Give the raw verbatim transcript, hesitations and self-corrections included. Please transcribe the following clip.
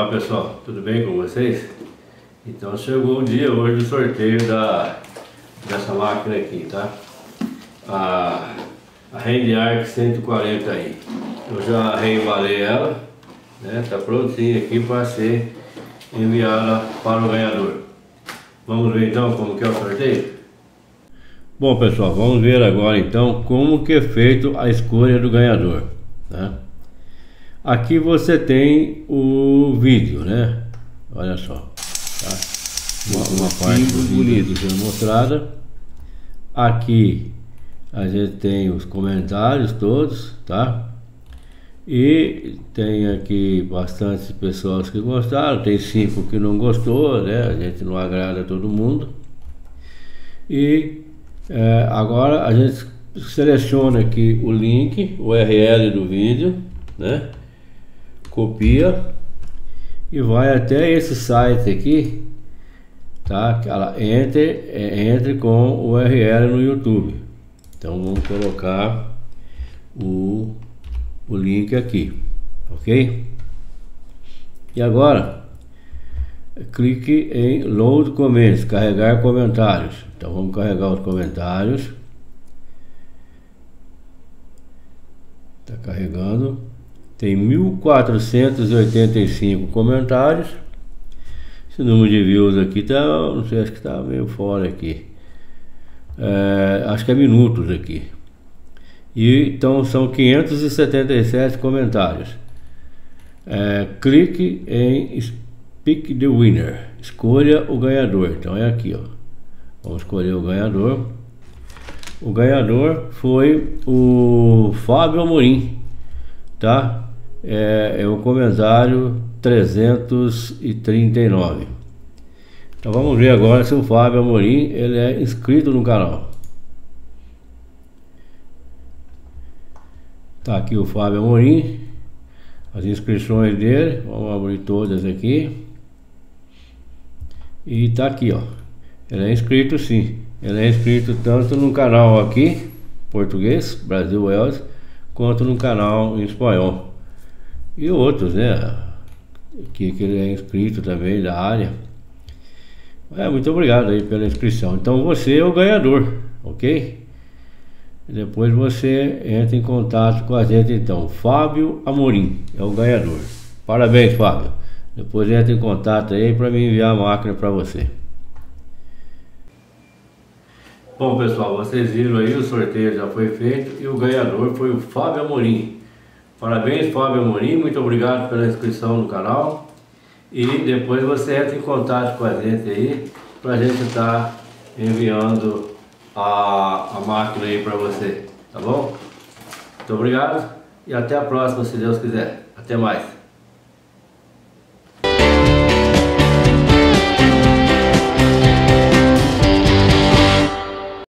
Olá pessoal, tudo bem com vocês? Então chegou o dia hoje do sorteio da, dessa máquina aqui, tá? A, a Handiarc cento e quarenta aí. Eu já reembalei ela, né? Tá prontinha aqui para ser enviada para o ganhador. Vamos ver então como que é o sorteio? Bom pessoal, vamos ver agora então como que é feito a escolha do ganhador, tá? Aqui você tem o vídeo, né? Olha só, tá? Uma, uma parte bonita sendo mostrada. Aqui a gente tem os comentários todos, tá? E tem aqui bastante pessoas que gostaram, tem cinco que não gostou, né? A gente não agrada todo mundo. E é, agora a gente seleciona aqui o link, o U R L do vídeo, né? Copia e vai até esse site aqui, tá? Ela entre, entre com o U R L no YouTube. Então vamos colocar o, o link aqui, ok? E agora clique em Load Comments, carregar comentários. Então vamos carregar os comentários. Está carregando. Tem mil quatrocentos e oitenta e cinco comentários. Esse número de views aqui tá, não sei, acho que tá meio fora aqui. É, acho que é minutos aqui. E então são quinhentos e setenta e sete comentários. É, clique em Pick the Winner. Escolha o ganhador. Então é aqui, ó. Vamos escolher o ganhador. O ganhador foi o Fábio Amorim, tá? É, é o comentário trezentos e trinta e nove. Então vamos ver agora se o Fábio Amorim ele é inscrito no canal. Tá aqui o Fábio Amorim, as inscrições dele, vamos abrir todas aqui. E tá aqui, ó. Ele é inscrito sim. Ele é inscrito tanto no canal aqui, português, Brasil Wales, quanto no canal em espanhol. E outros, né? Que, que ele é inscrito também da área. É, muito obrigado aí pela inscrição. Então você é o ganhador, ok? E depois você entra em contato com a gente então. Fábio Amorim é o ganhador. Parabéns, Fábio. Depois entra em contato aí para me enviar a máquina para você. Bom pessoal, vocês viram aí, o sorteio já foi feito e o ganhador foi o Fábio Amorim. Parabéns, Fábio Amorim, muito obrigado pela inscrição no canal. E depois você entra em contato com a gente aí para a gente estar enviando a, a máquina aí para você, tá bom? Muito obrigado e até a próxima, se Deus quiser. Até mais.